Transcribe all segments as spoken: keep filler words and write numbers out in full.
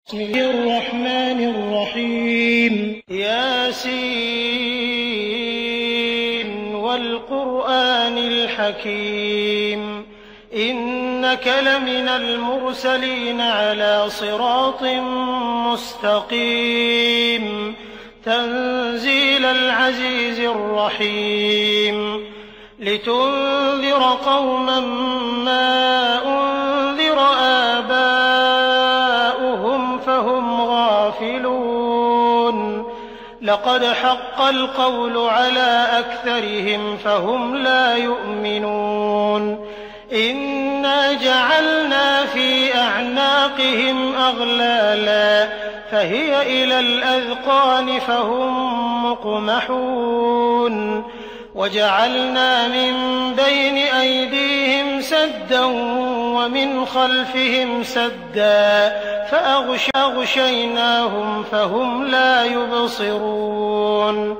بسم الله الرحمن الرحيم ياسين والقرآن الحكيم إنك لمن المرسلين على صراط مستقيم تنزيل العزيز الرحيم لتنذر قوما ما أنذر آباؤهم فهم غافلون لقد حق القول على أكثرهم فهم لا يؤمنون إنا جعلنا في أعناقهم أغلالا فهي إلى الأذقان فهم مقمحون وجعلنا من بين أيديهم سدا ومن خلفهم سدا فأغشيناهم فهم لا يبصرون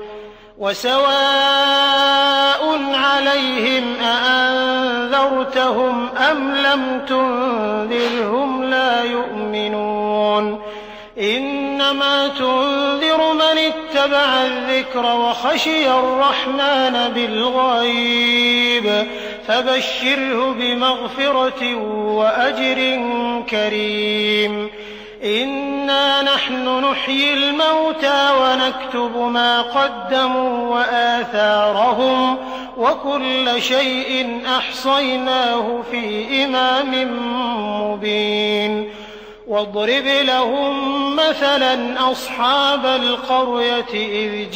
وسواء عليهم أأنذرتهم أم لم تنذرهم لا يؤمنون إنما تنذر من اتبع الذكر وخشي الرحمن بالغيب فبشره بمغفرة وأجر كريم إنا نحن نحيي الموتى ونكتب ما قدموا وآثارهم وكل شيء أحصيناه في إمام مبين واضرب لهم مثلا أصحاب القرية إذ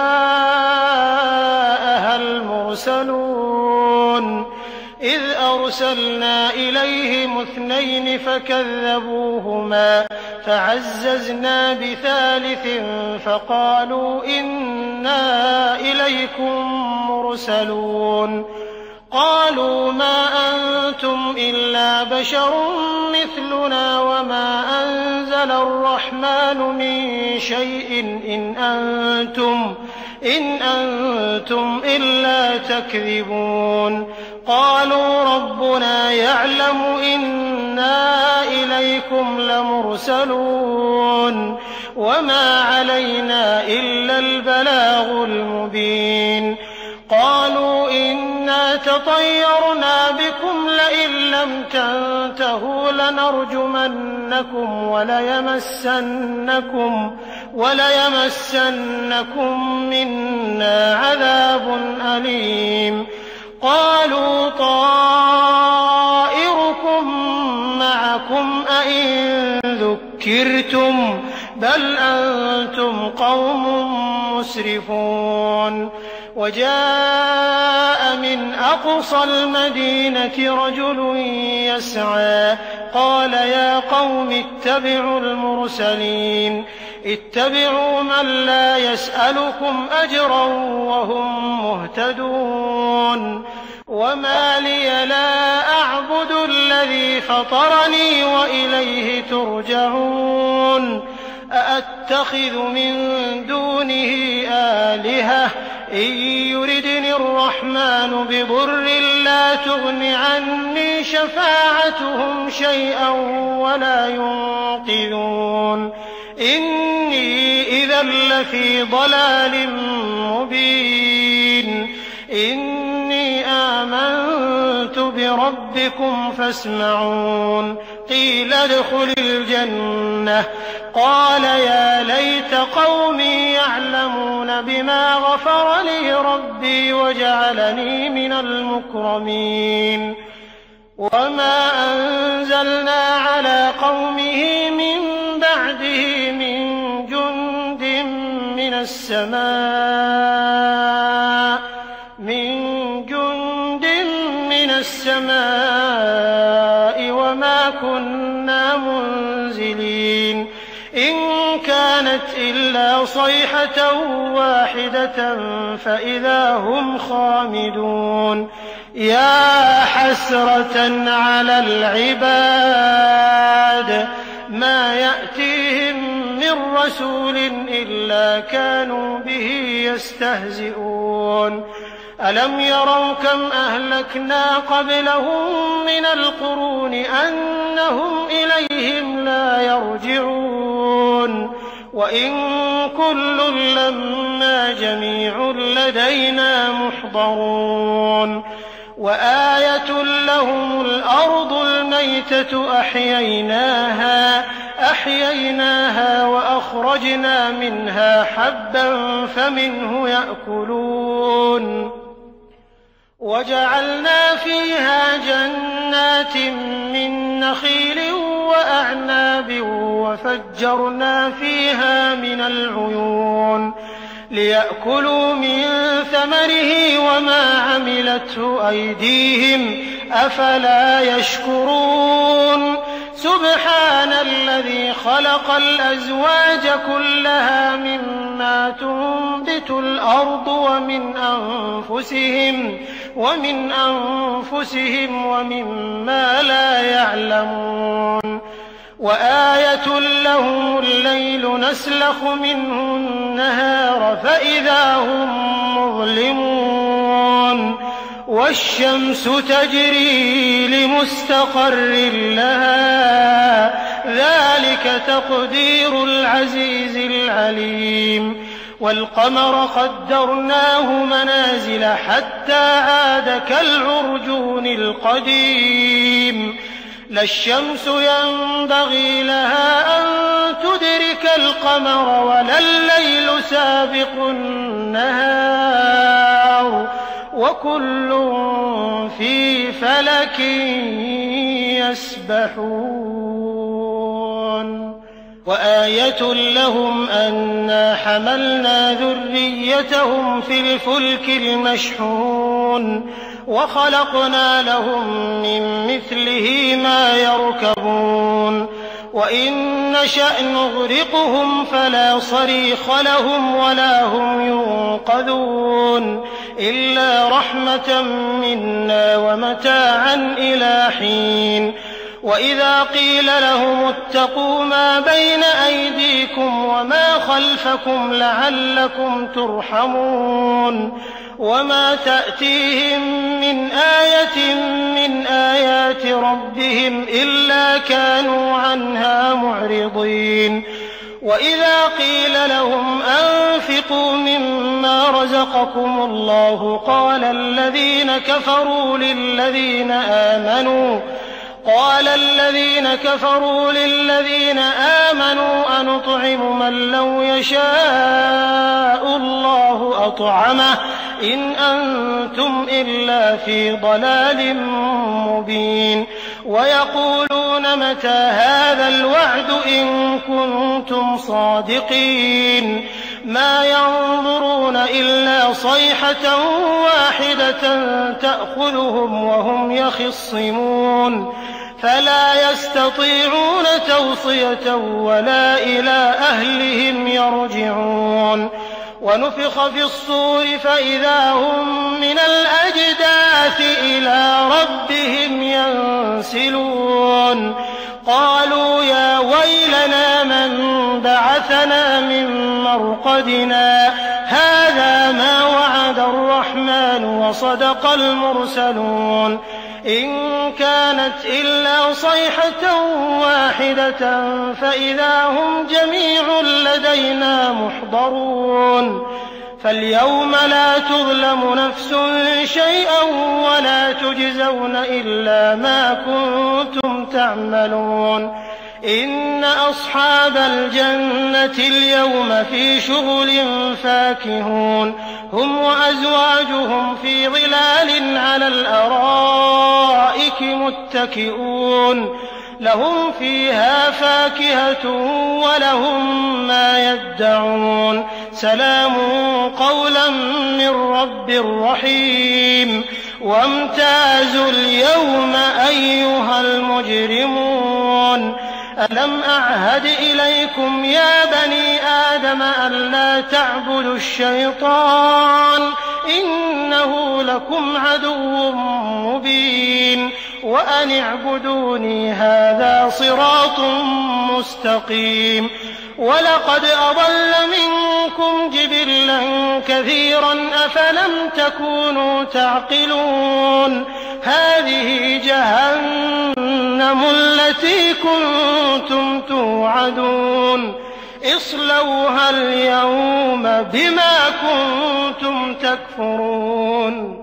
جاءها المرسلون إذ أرسلنا إليهم اثنين فكذبوهما فعززنا بثالث فقالوا إنا إليكم مرسلون قالوا ما أنتم إلا بشر مثلنا وما أنزل الرحمن من شيء إن أنتم إن أنتم إلا تكذبون قالوا ربنا يعلم إنا إليكم لمرسلون وما علينا إلا البلاغ المبين قالوا إنا تطيرنا بكم لئن لم تنتهوا لنرجمنكم وليمسنكم وليمسنكم منا عذاب أليم قالوا طائركم معكم أئن ذكرتم بل أنتم قوم مسرفون وجاء من أقصى المدينة رجل يسعى قال يا قوم اتبعوا المرسلين اتبعوا من لا يسألكم أجرا وهم مهتدون وما لي لا أعبد الذي فطرني وإليه ترجعون أأتخذ من دونه آلهة إن يردني الرحمن بضر لا تغن عني شفاعتهم شيئا ولا ينقذون إني إذا لفي ضلال مبين إني آمنت بربكم فاسمعون قيل ادخل الجنة قال يا ليت قومي يعلمون بما غفر لي ربي وجعلني من المكرمين وما أنزلنا على قومه من بعده من جند من السماء من جند من السماء وما كنا منزلين إن كانت إلا صيحة واحدة فإذا هم خامدون يا حسرة على العباد ما يأتيهم من رسول إلا كانوا به يستهزئون ألم يروا كم أهلكنا قبلهم من القرون أنهم إليهم لا يرجعون وإن كل لما جميع لدينا محضرون وآية لهم الأرض الميتة أحييناها أحييناها وأخرجنا منها حبا فمنه يأكلون وجعلنا فيها جنات من نخيل وأعناب وفجرنا فيها من العيون ليأكلوا من ثمره وما عملته أيديهم أفلا يشكرون سبحان الذي خلق الأزواج كلها مما تنبت الأرض ومن أنفسهم ومن أنفسهم ومما لا يعلمون وآية لهم الليل نسلخ منه النهار فإذا هم مظلمون والشمس تجري لمستقر لها ذلك تقدير العزيز العليم والقمر قدرناه منازل حتى عاد كالعرجون القديم لا الشمس ينبغي لها أن تدرك القمر ولا الليل سابق النهار وكل في فلك يسبحون وآية لهم أنا حملنا ذريتهم في الفلك المشحون وخلقنا لهم من مثله ما يركبون وإن نشأ نغرقهم فلا صريخ لهم ولا هم ينقذون إلا رحمة منا ومتاعا إلى حين وإذا قيل لهم اتقوا ما بين أيديكم وما خلفكم لعلكم ترحمون وما تأتيهم من آية من آيات ربهم إلا كانوا عنها معرضين وإذا قيل لهم أنفقوا مما رزقكم الله قال الذين كفروا للذين آمنوا قال الذين كفروا للذين آمنوا أنطعم من لو يشاء الله أطعمه إن أنتم إلا في ضلال مبين ويقولون متى هذا الوعد إن كنتم صادقين ما ينظرون إلا صيحة واحدة تأخذهم وهم يخصمون فلا يستطيعون توصية ولا إلى أهلهم يرجعون ونفخ في الصور فإذا هم من الأجداث إلى ربهم ينسلون قالوا يا ويلنا من بعثنا من مرقدنا هذا ما وعد الرحمن وصدق المرسلون إن كانت إلا صيحة واحدة فإذا هم جميع لدينا محضرون فاليوم لا تظلم نفس شيئا ولا تجزون إلا ما كنتم تعملون إن أصحاب الجنة اليوم في شغل فاكهون هم وأزواجهم في ظلال على الأرائك متكئون لهم فيها فاكهة ولهم ما يدعون سلام قولا من رب رحيم وامتازوا اليوم أيها المجرمون ألم أعهد إليكم يا بني آدم ألا تعبدوا الشيطان إنه لكم عدو مبين وأن اعبدوني هذا صراط مستقيم ولقد أضل منكم جبلا كثيرا أفلم تكونوا تعقلون هذه جهنم التي كنتم توعدون اصلوها اليوم بما كنتم تكفرون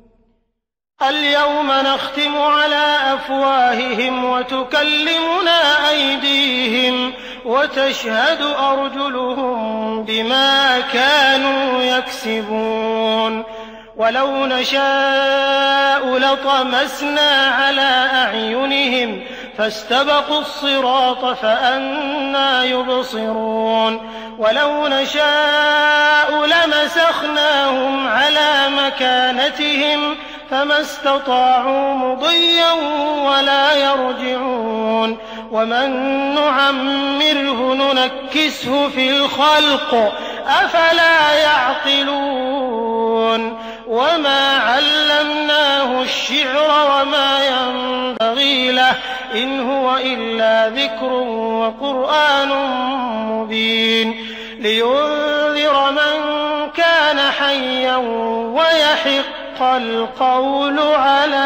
اليوم نختم على أفواههم وتكلمنا أيديهم وتشهد أرجلهم بما كانوا يكسبون ولو نشاء لطمسنا على أعينهم فاستبقوا الصراط فأنى يبصرون ولو نشاء لمسخناهم على مكانتهم فما استطاعوا مضيا ولا يرجعون ومن نعمره ننكسه في الخلق أفلا يعقلون وما علمناه الشعر وما ينبغي له إن هو إلا ذكر وقرآن مبين لينذر من كان حيا ويحق القول على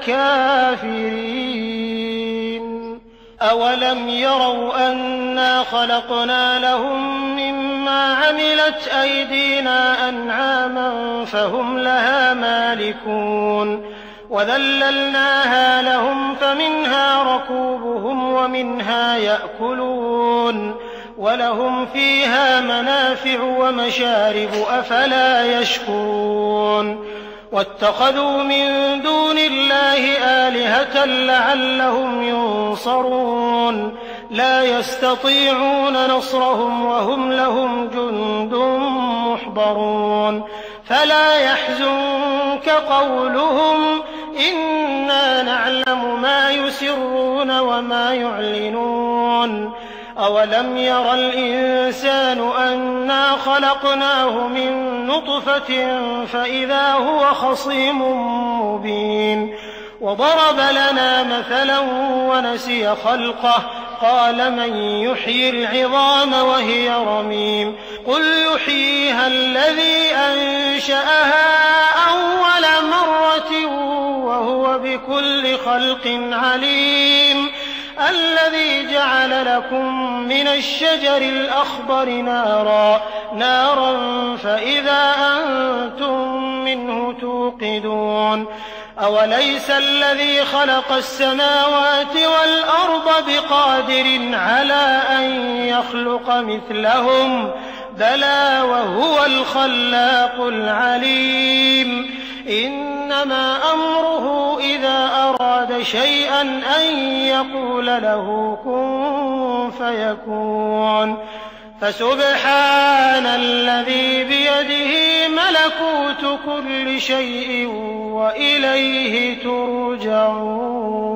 الكافرين أولم يروا أنا خلقنا لهم مما عملت أيدينا أنعاما فهم لها مالكون وذللناها لهم فمنها ركوبهم ومنها يأكلون ولهم فيها منافع ومشارب أفلا يشكرون واتخذوا من دون الله آلهة لعلهم ينصرون لا يستطيعون نصرهم وهم لهم جند محضرون فلا يحزنك قولهم إنا نعلم ما يسرون وما يعلنون أولم ير الإنسان أنا خلقناه من نطفة فإذا هو خصيم مبين وضرب لنا مثلا ونسي خلقه قال من يحيي العظام وهي رميم قل يحييها الذي أنشأها أول مرة وهو بكل خلق عليم الذي جعل لكم من الشجر الأخضر نارا نارا فإذا أنتم منه توقدون أوليس الذي خلق السماوات والأرض بقادر على أن يخلق مثلهم بلى وهو الخلاق العليم إنما أمره إذا أراد شيئا أن يقول له كن فيكون فسبحان الذي بيده ملكوت كل شيء وإليه ترجعون